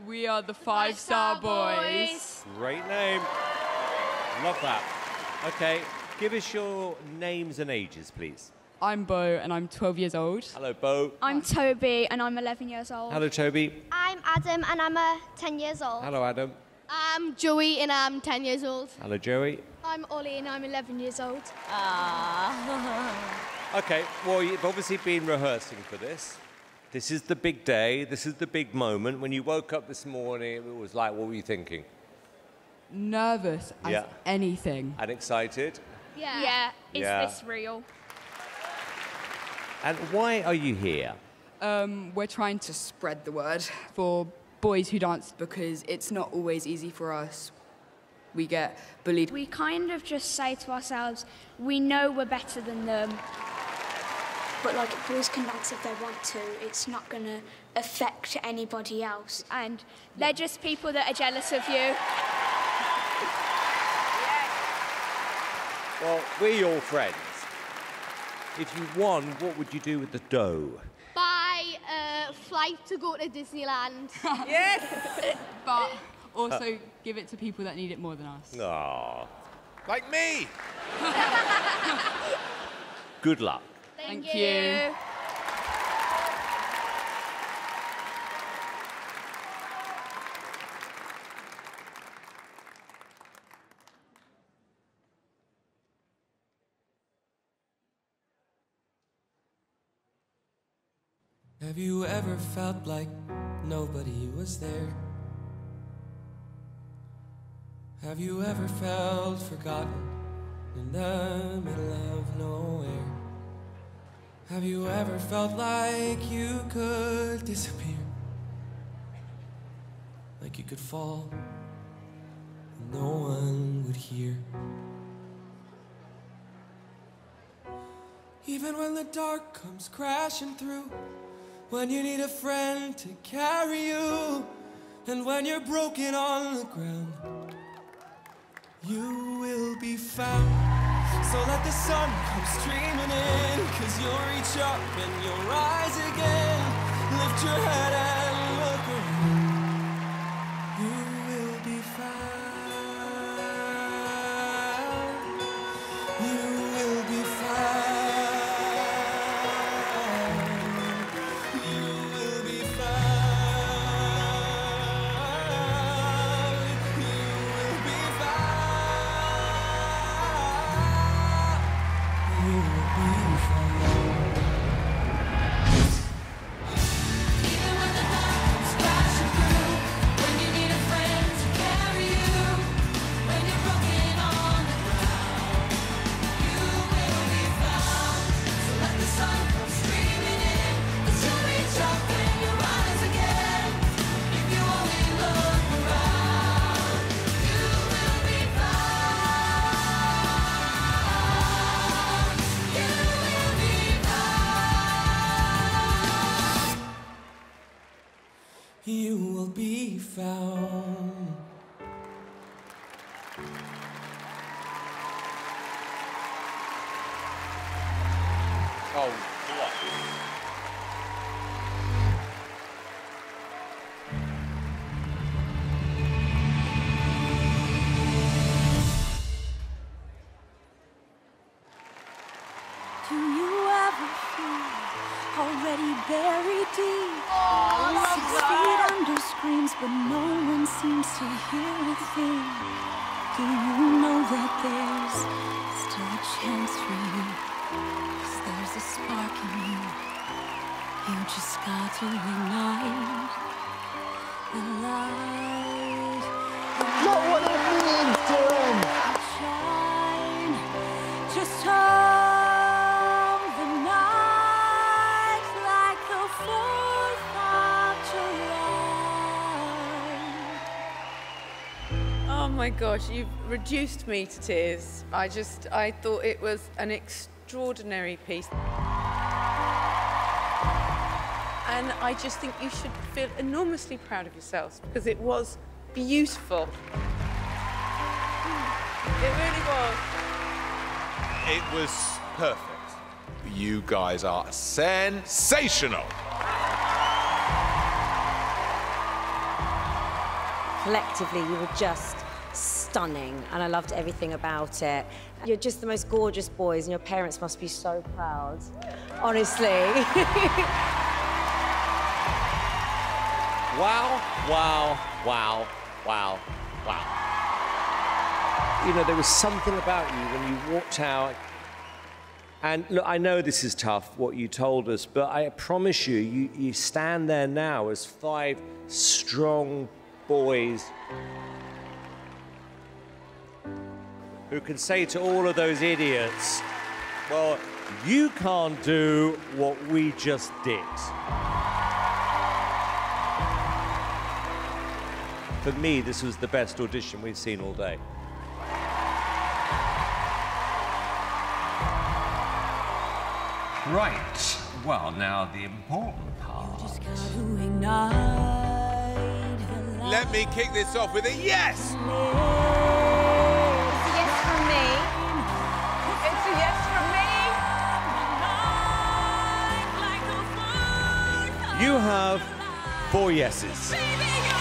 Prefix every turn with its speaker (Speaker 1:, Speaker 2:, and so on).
Speaker 1: We are the Five-Star Boys.
Speaker 2: Great name. Love that. OK, give us your names and ages, please.
Speaker 1: I'm Bo, and I'm 12 years old.
Speaker 2: Hello, Bo.
Speaker 3: I'm Toby, and I'm 11 years old.
Speaker 2: Hello, Toby.
Speaker 4: I'm Adam, and I'm 10 years old.
Speaker 2: Hello, Adam.
Speaker 5: I'm Joey, and I'm 10 years old.
Speaker 2: Hello, Joey.
Speaker 5: I'm Ollie, and I'm 11 years old.
Speaker 2: OK, well, you've obviously been rehearsing for this. This is the big day. This is the big moment. When you woke up this morning, it was like, what were you thinking?
Speaker 1: Nervous as anything.
Speaker 2: And excited?
Speaker 3: Yeah. Is this real?
Speaker 2: And why are you here?
Speaker 1: We're trying to spread the word for boys who dance because it's not always easy for us. We get bullied.
Speaker 3: We kind of just say to ourselves, we know we're better than them.
Speaker 6: But, like, boys can dance if they want to. It's not going to affect anybody else.
Speaker 3: And they're just people that are jealous of you.
Speaker 2: Well, we're your friends. If you won, what would you do with the dough?
Speaker 5: Buy a flight to go to Disneyland.
Speaker 1: Yes! But also give it to people that need it more than us.
Speaker 2: Aww.
Speaker 7: Like me!
Speaker 2: Good luck.
Speaker 1: Thank you.
Speaker 8: Have you ever felt like nobody was there? Have you ever felt forgotten in the middle of nowhere? Have you ever felt like you could disappear? Like you could fall and no one would hear? Even when the dark comes crashing through, when you need a friend to carry you, and when you're broken on the ground, you will be found. So let the sun come streaming in, 'cause you'll reach up and you'll rise again. Lift your head and look around. You will be found. You will be found. You will be found.
Speaker 2: Oh, what?
Speaker 9: Do you ever feel already buried deep? 6 feet under screams, but no one seems to hear a thing. Do you know that there's still a chance for you? 'Cause there's a spark in you. You just got to ignite the light.
Speaker 10: Not what it means, Dylan!
Speaker 9: Shine, just hold the night like the 4th of July.
Speaker 11: Oh my gosh, you've reduced me to tears. I thought it was an extraordinary piece. And I just think you should feel enormously proud of yourselves because it was beautiful. It really was.
Speaker 7: It was perfect. You guys are sensational.
Speaker 12: collectively, you were just stunning, and I loved everything about it. You're just the most gorgeous boys, and your parents must be so proud, honestly.
Speaker 2: Wow, wow, wow, wow, wow. You know, there was something about you when you walked out. And look, I know this is tough, what you told us, but I promise you, you stand there now as 5 strong boys who can say to all of those idiots, well, you can't do what we just did. For me, this was the best audition we've seen all day. Right. Well, now the important part.
Speaker 7: Let me kick this off with a yes!
Speaker 11: It's a yes from me. It's a yes from me.
Speaker 2: You have 4 yeses.